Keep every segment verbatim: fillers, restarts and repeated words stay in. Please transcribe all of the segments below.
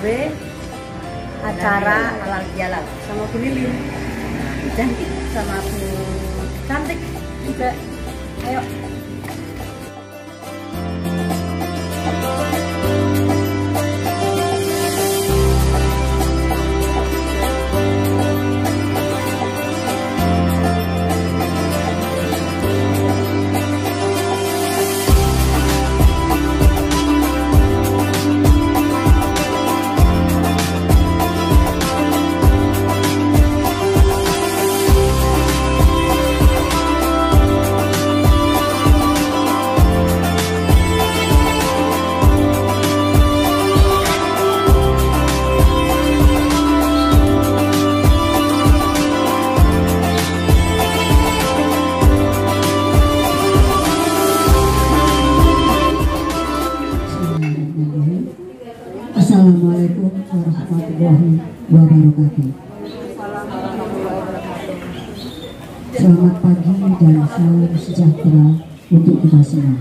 gawe acara halal bihalal sama Bu Lili, cantik sama Bu cantik juga. Ayo. Assalamualaikum warahmatullahi wabarakatuh. Selamat pagi dan salam sejahtera untuk kita semua.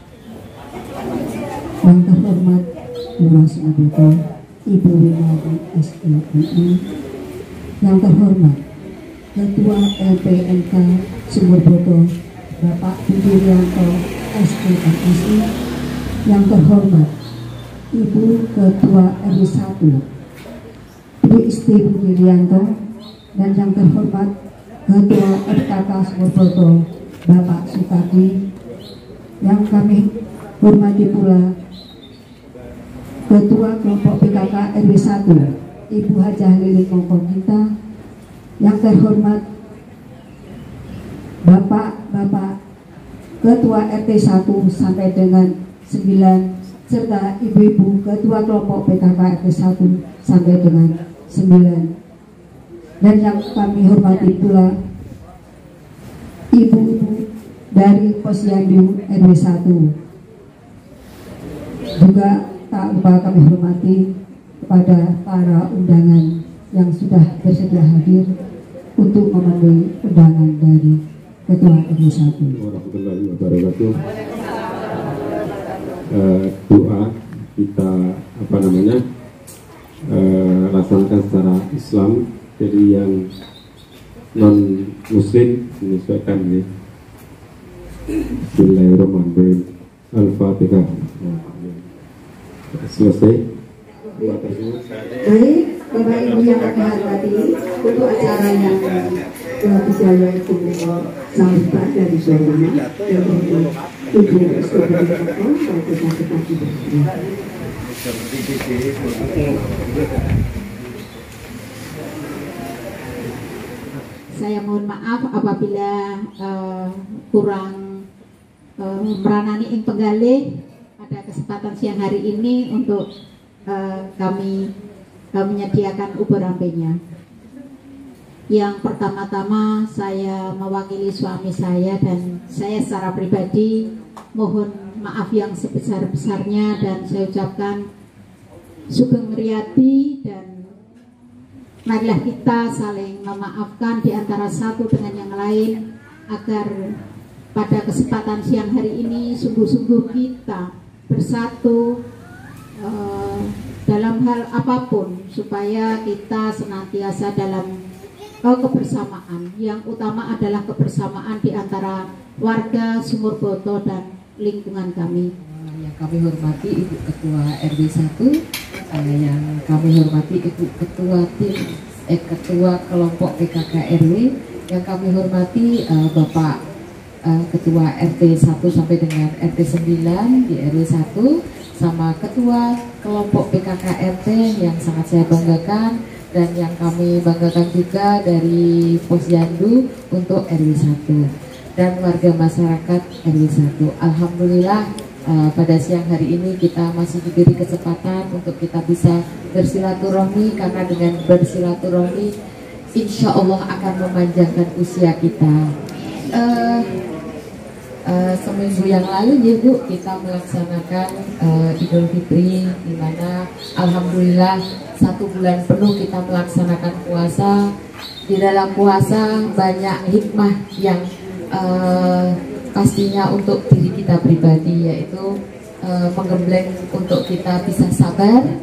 Yang terhormat Lurah Sumberboto Ibu Winardi S E M I, yang terhormat Ketua L P M K Sumberboto Bapak Budi Rianto S E M I, yang terhormat Ibu Ketua R W satu Ibu Isti Budi Rianto, dan yang terhormat Ketua R K K Sumberboto Bapak Sukadi, yang kami hormati pula Ketua Kelompok P K K R W satu Ibu Hajah Lili Mongkominta, yang terhormat Bapak-Bapak Ketua R T satu sampai dengan sembilan, serta ibu-ibu Ketua Kelompok P K K R T satu sampai dengan sembilan, dan yang kami hormati pula ibu-ibu dari Posyandu R W satu. Juga tak lupa kami hormati kepada para undangan yang sudah bersedia hadir untuk memenuhi undangan dari Ketua R W satu. Warahmatullahi wabarakatuh. Uh, doa kita apa namanya uh, laksanakan secara Islam, jadi yang non Muslim menyesuaikan ya. Bismillahirrahmanirrahim. Al-Fatihah. Selesai. Baik, Bapak Ibu yang kami hormati, untuk acara yang ketiga yaitu sambutan dari suaranya yang untuk Ibu Iskandar saya mohon maaf apabila uh, kurang uh, meranani ing penggalih pada kesempatan siang hari ini untuk uh, kami uh, menyediakan ubur rampenya. Yang pertama-tama saya mewakili suami saya dan saya secara pribadi mohon maaf yang sebesar-besarnya, dan saya ucapkan sugeng riyadi, dan marilah kita saling memaafkan di antara satu dengan yang lain agar pada kesempatan siang hari ini sungguh-sungguh kita bersatu uh, dalam hal apapun, supaya kita senantiasa dalam Oh, kebersamaan. Yang utama adalah kebersamaan di antara warga Sumberboto dan lingkungan kami. Yang kami hormati Ibu Ketua R W satu, yang kami hormati Ibu Ketua tim eh, Ketua Kelompok P K K R W, yang kami hormati uh, Bapak uh, Ketua R T satu sampai dengan R T sembilan di R W satu, sama Ketua Kelompok P K K R T yang sangat saya banggakan, dan yang kami banggakan juga dari Posyandu untuk R W satu dan warga masyarakat R W satu. Alhamdulillah uh, pada siang hari ini kita masih diberi kesempatan untuk kita bisa bersilaturahmi, karena dengan bersilaturahmi insya Allah akan memanjangkan usia kita. Uh, uh, seminggu yang lalu ya Bu, kita melaksanakan uh, Idul Fitri, di mana alhamdulillah satu bulan penuh kita melaksanakan puasa. Di dalam puasa banyak hikmah yang uh, pastinya untuk diri kita pribadi, yaitu uh, menggembleng untuk kita bisa sabar,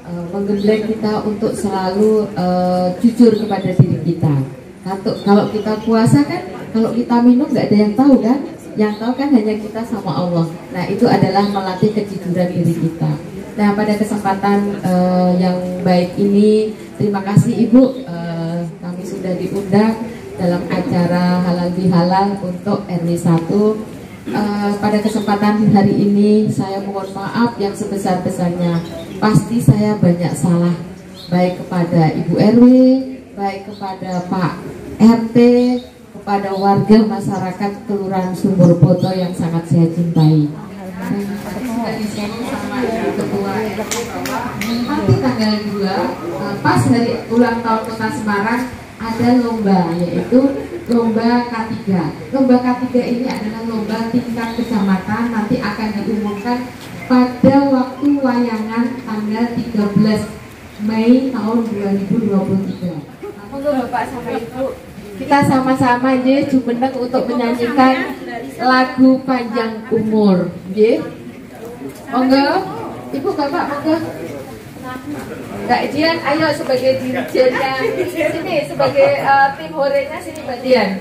uh, menggembleng kita untuk selalu uh, jujur kepada diri kita. Kalau kita puasa kan, kalau kita minum nggak ada yang tahu kan, yang tahu kan hanya kita sama Allah. Nah itu adalah melatih kejujuran diri kita. Nah pada kesempatan uh, yang baik ini, terima kasih Ibu, uh, kami sudah diundang dalam acara Halal Bihalal untuk R W satu. Uh, pada kesempatan hari ini saya mohon maaf yang sebesar-besarnya. Pasti saya banyak salah, baik kepada Ibu R W, baik kepada Pak R T, kepada warga masyarakat Kelurahan Sumber Poto yang sangat saya cintai. Dari sini sama Ketua R T nanti tanggal dua, pas hari ulang tahun Kota Semarang, ada lomba, yaitu lomba K tiga. Lomba K tiga ini adalah lomba tingkat kecamatan, nanti akan diumumkan pada waktu wayangan tanggal tiga belas Mei tahun dua ribu dua puluh tiga. Monggo Bapak sama Ibu, kita sama-sama nggih jumeneng untuk menyanyikan lagu Panjang Umur, nggih. Monggo, Ibu Bapak monggo. Mbak Dian, ayo sebagai dirjennya sini, sebagai uh, tim horenya sini Mbak Dian.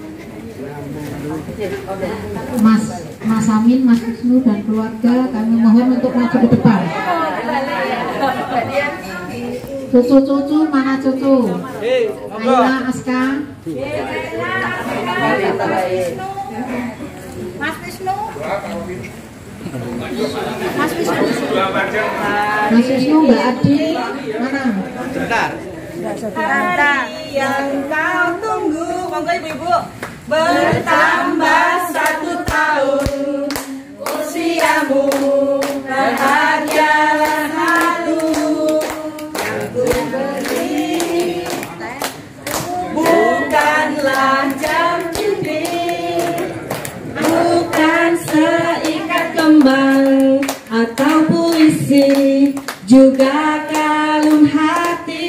Mas Mas Amin, Mas Wisnu dan keluarga kami mohon untuk maju ke depan. Mbak Dian. Cucu-cucu mana cucu? Aina, Aska. Mas Wisnu. Mas Wisnu. Mas Wisnu, Mbak Adi mana? Bentar. Hari yang kau tunggu, monggo ibu-ibu. Bertambah satu tahun usiamu, berhargalah halu yang ku beri. Bukanlah jam cincin, bukan seikat kembang atau puisi, juga kalung hati.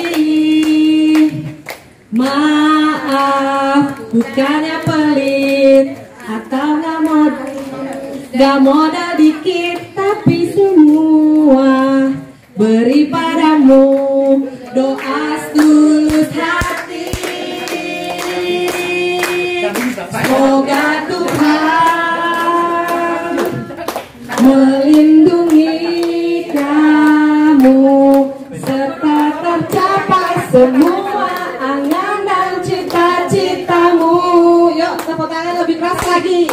Maaf, bukannya pelit atau gak modal, gak modal dikit, tapi semua beri padamu doa setulus hati. Semoga Tuhan melindungi kamu serta tercapai semua angan dan cita-citamu. Yuk tepuk tangan lebih keras lagi.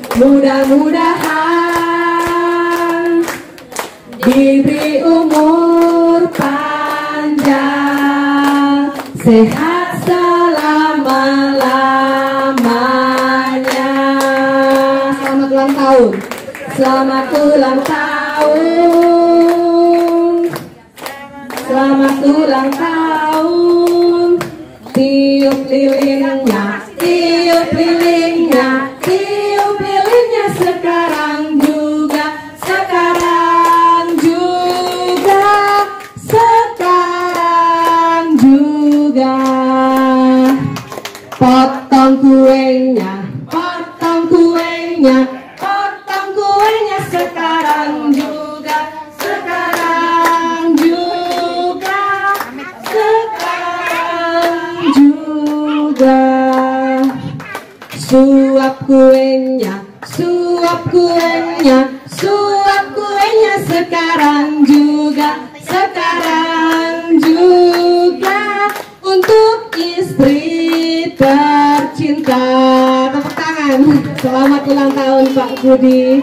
Mudah-mudahan diberi umur panjang, sehat selama-lamanya. Selamat ulang tahun. Selamat ulang tahun. Selamat ulang tahun. Tiup lilinnya, tiup lilinnya, tiup lilinnya sekarang juga, sekarang juga, sekarang juga. Potong kuenya, potong kuenya, potong kuenya sekarang juga, sekarang juga, sekarang juga. Suap kuenya, suap kuenya, suap kuenya sekarang juga, sekarang juga, untuk istri tercinta. Tepuk tangan. Selamat ulang tahun Pak Budi.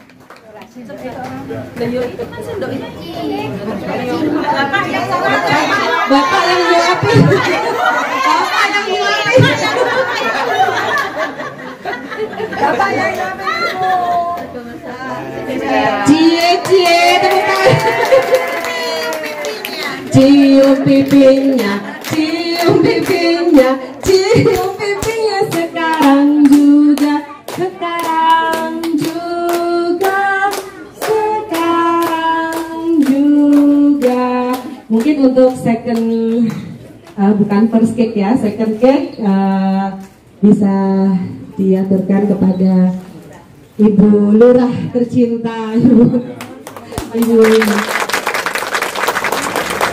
Bapak yang nyuapin. Bapak yang nyuapin. Bapak yang nyuapin. Cie cie, tepuk tangan. Cium pipinya, cium pipinya, cium pipinya sekarang juga, sekarang juga, sekarang juga. Mungkin untuk second, uh, bukan first cake ya, second cake uh, bisa diaturkan kepada Ibu Lurah tercinta, Ibu. Ibu.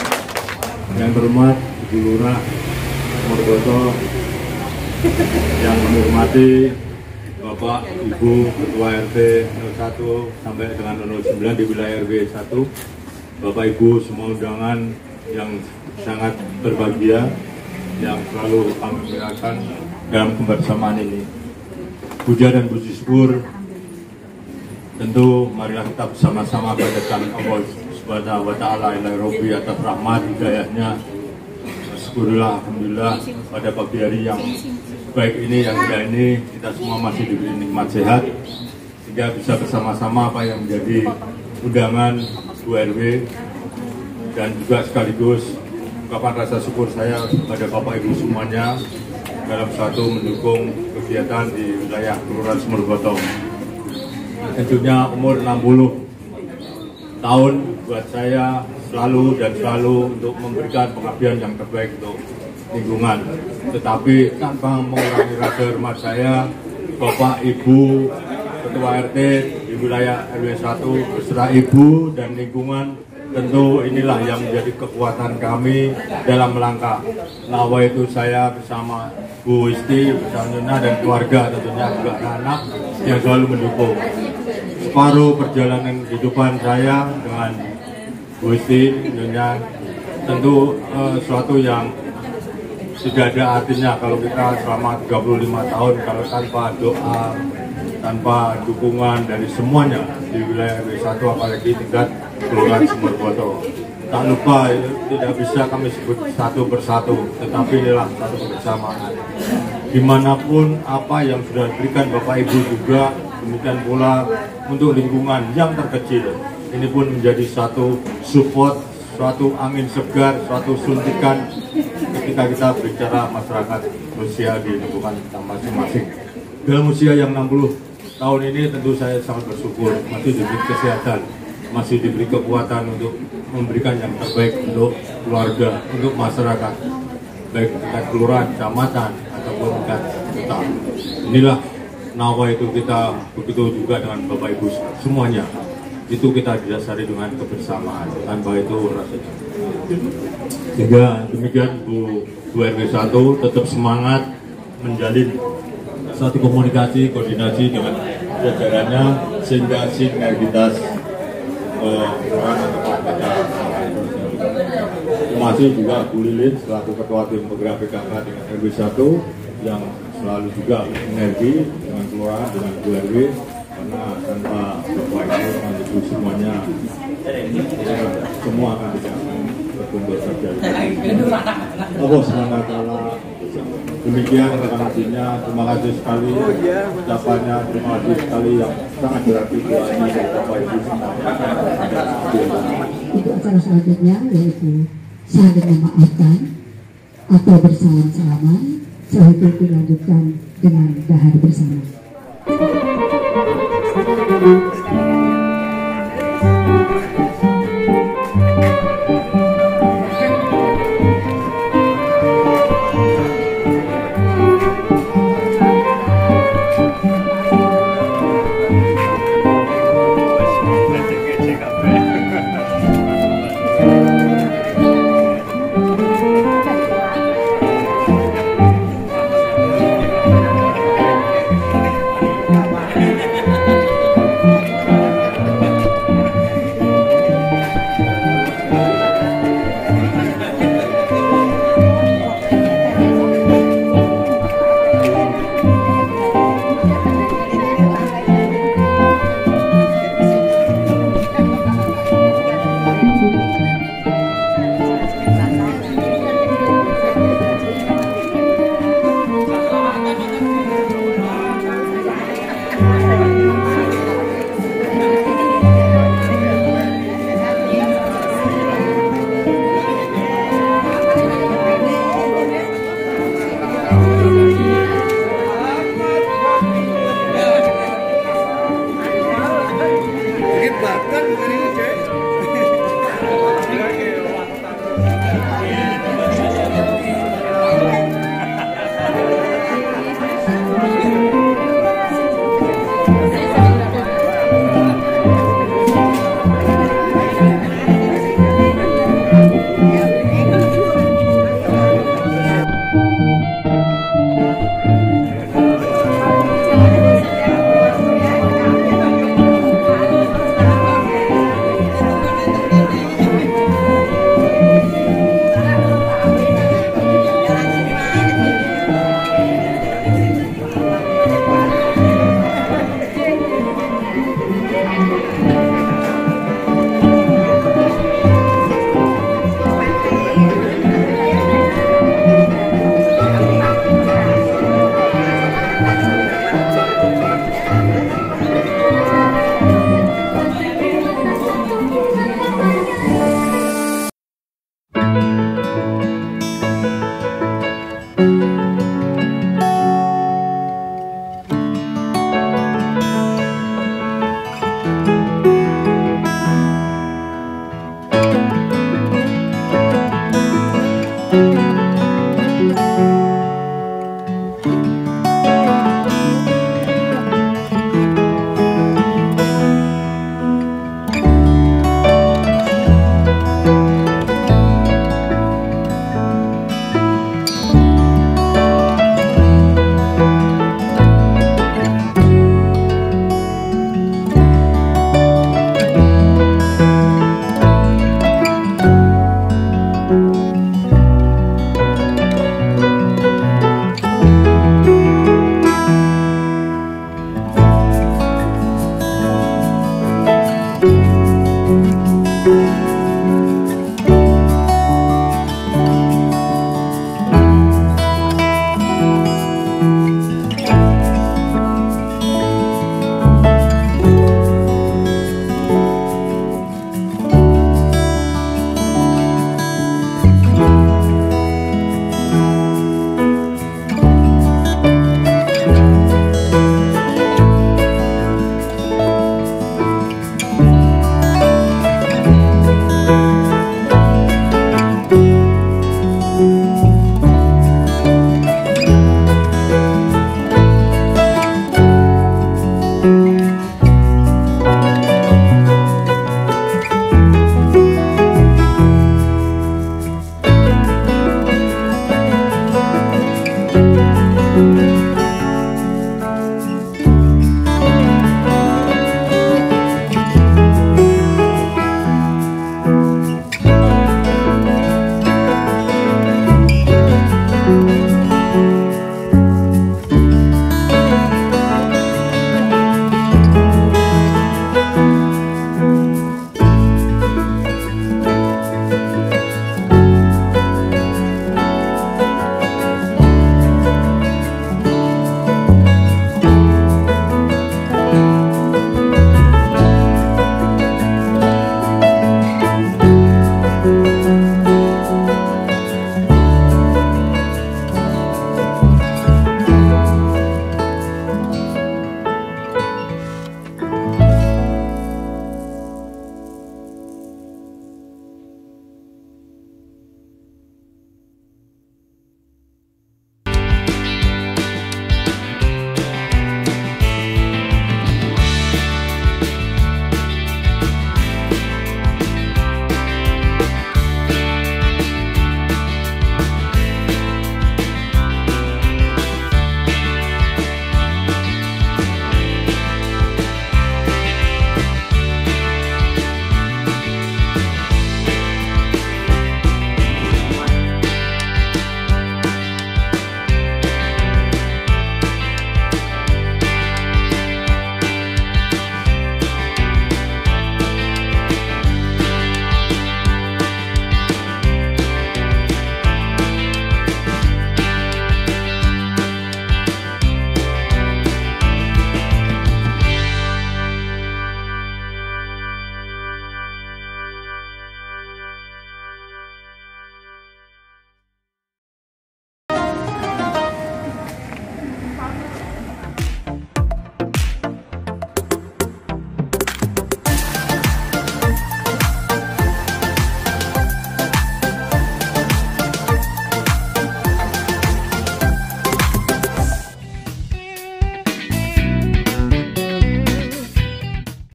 Yang terhormat Ibu Lurah Sumurboto, yang menghormati Bapak Ibu Ketua R T nol satu sampai dengan nol sembilan di wilayah R W satu, Bapak Ibu semua undangan yang sangat berbahagia yang selalu kami muliakan dalam kebersamaan ini. Puja dan puji syukur tentu marilah kita bersama-sama panjatkan Allah Subhanahu wa taala ilahi rabbi atas rahmat hidayahnya. Syukurlah alhamdulillah pada pagi hari yang baik ini, yang indah ini, kita semua masih diberi nikmat sehat sehingga bisa bersama-sama apa yang menjadi undangan U R W, dan juga sekaligus ungkapan rasa syukur saya kepada Bapak Ibu semuanya dalam satu mendukung kegiatan di wilayah Kelurahan Sumurboto. Tentunya umur enam puluh tahun buat saya selalu dan selalu untuk memberikan pengabdian yang terbaik untuk lingkungan. Tetapi tanpa mengurangi rasa hormat saya, Bapak Ibu Ketua R T di wilayah R W satu beserta Ibu dan lingkungan, tentu inilah yang menjadi kekuatan kami dalam melangkah. Nawa itu saya bersama Bu Isti, bersama Nyonya dan keluarga, tentunya juga anak yang selalu mendukung. Separuh perjalanan kehidupan saya dengan Bu Isti, Nyonya, tentu eh, suatu yang tidak ada artinya kalau kita selama tiga puluh lima tahun kalau tanpa doa, tanpa dukungan dari semuanya di wilayah R W satu, apalagi tingkat Kelurahan Sumurboto. Tak lupa, tidak bisa kami sebut satu persatu, tetapi inilah satu kebersamaan. Dimanapun apa yang sudah diberikan Bapak Ibu juga, demikian pula untuk lingkungan yang terkecil. Ini pun menjadi satu support, suatu angin segar, suatu suntikan ketika kita berbicara masyarakat usia di lingkungan kita masing-masing. Dalam usia yang enam puluh tahun ini tentu saya sangat bersyukur masih diberi kesehatan, masih diberi kekuatan untuk memberikan yang terbaik untuk keluarga, untuk masyarakat, baik tingkat kelurahan, kecamatan, ataupun tingkat kota. Inilah nawa itu kita, begitu juga dengan Bapak Ibu semuanya. Itu kita didasari dengan kebersamaan, tanpa itu rasanya. Sehingga demikian Bu, Bu R W satu tetap semangat menjalin satu komunikasi, koordinasi dengan jajarannya sehingga sinergitas eh, termasuk juga Bu Lilin selaku Ketua Tim Penggerak P K K dengan R W satu yang selalu juga energi dengan kelurahan, dengan Bu R W, karena tanpa Bapak Ibu dan Ibu semuanya semua akan tidak berkumpul terjadi. Allah subhanahu wa taala demikian rekanasinya. Terima kasih sekali ucapannya, terima kasih sekali yang sangat berarti buat Bapak Ibu semuanya. Untuk acara selanjutnya yaitu saling memaafkan atau bersalam-salaman, setelah itu dilanjutkan dengan dahar bersama.